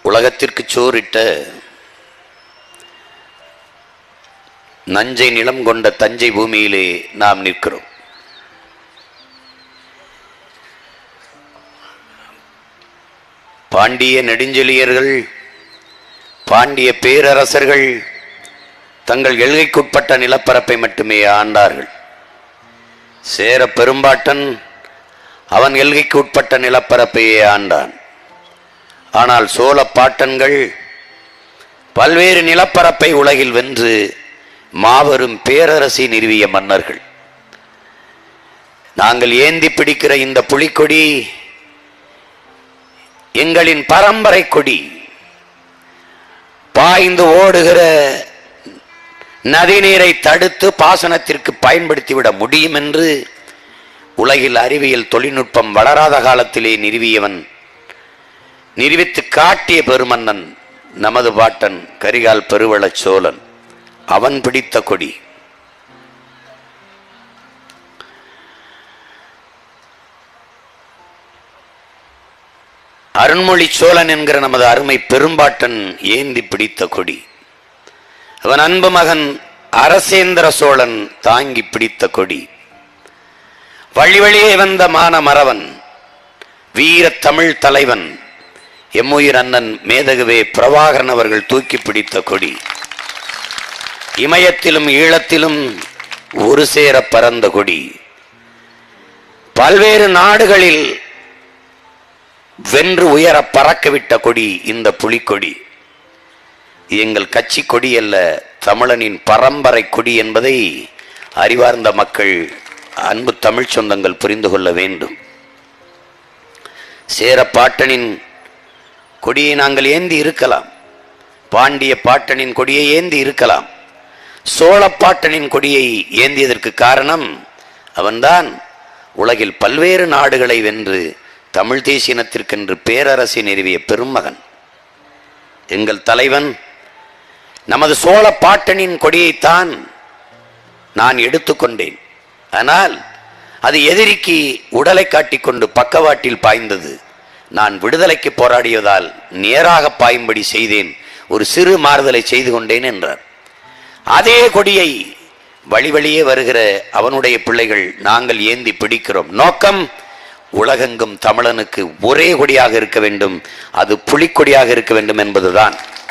உலகத்திற்கு சோறிட்ட நஞ்சை நிலம் கொண்ட தஞ்சை பூமியிலே நாம் நிற்கிறோம். பாண்டிய நெடுஞ்செழியர்கள், பாண்டிய பேரரசர்கள் தங்கள் எல்கைக்குட்பட்ட நிலப்பரப்பை மட்டுமே ஆண்டார்கள். சேர பெரும்பாட்டன் அவன் எல்கைக்கு உட்பட்ட நிலப்பரப்பையே ஆண்டான். ஆனால் சோழ பாட்டன்கள் பல்வேறு நிலப்பரப்பை உலகில் வென்று மாபெரும் பேரரசை நிறுவிய மன்னர்கள். நாங்கள் ஏந்தி பிடிக்கிற இந்த புலிக்கொடி எங்களின் பரம்பரை கொடி. பாய்ந்து ஓடுகிற நதிநீரை தடுத்து பாசனத்திற்கு பயன்படுத்திவிட முடியும் என்று உலகில் அறிவியல் தொழில்நுட்பம் வளராத காலத்திலே நிறுவித்து காட்டிய பெருமன்னன் நமது பாட்டன் கரிகால் பெருவளச் சோழன். அவன் பிடித்த கொடி. அருண்மொழி சோழன் என்கிற நமது அருமை பெரும்பாட்டன் ஏந்தி பிடித்த கொடி. அவன் அன்பு மகன் அரசேந்திர சோழன் தாங்கி பிடித்த கொடி. வழி வழியே வந்த மான மறவன், வீர தமிழ் தலைவன் எம்முயிர் அண்ணன் மேதகுவே பிரபாகரன் அவர்கள் தூக்கி பிடித்த கொடி. இமயத்திலும் ஈழத்திலும் ஒரு சேர பறந்த கொடி. பல்வேறு நாடுகளில் வென்று உயர பறக்கவிட்ட கொடி இந்த புலிக்கொடி. எங்கள் கட்சி கொடி அல்ல, தமிழனின் பரம்பரை கொடி என்பதை அறிவார்ந்த மக்கள், அன்பு தமிழ் சொந்தங்கள் புரிந்து கொள்ள வேண்டும். சேர பாட்டனின் கொடியை நாங்கள் ஏந்தி இருக்கலாம், பாண்டிய பாட்டனின் கொடியை ஏந்தி இருக்கலாம். சோழ பாட்டனின் கொடியை ஏந்தியதற்கு காரணம் அவன்தான் உலகில் பல்வேறு நாடுகளை வென்று தமிழ் தேசியனத்திற்கென்று பேரரசை நிறுவிய பெருமகன் எங்கள் தலைவன். நமது சோழ பாட்டனின் கொடியைத்தான் நான் எடுத்துக்கொண்டேன். ஆனால் அது எதிரிக்கு உடலை காட்டிக்கொண்டு பக்கவாட்டில் பாய்ந்தது. நான் விடுதலைக்கு போராடியதால் நேராக பாயும்படி செய்தேன், ஒரு சிறு மாறுதலை செய்து கொண்டேன் என்றார். அதே கொடியை வழி வழியே வருகிற அவனுடைய பிள்ளைகள் நாங்கள் ஏந்தி பிடிக்கிறோம். நோக்கம் உலகெங்கும் தமிழனுக்கு ஒரே கொடியாக இருக்க வேண்டும், அது புலிக்கொடியாக இருக்க வேண்டும் என்பதுதான்.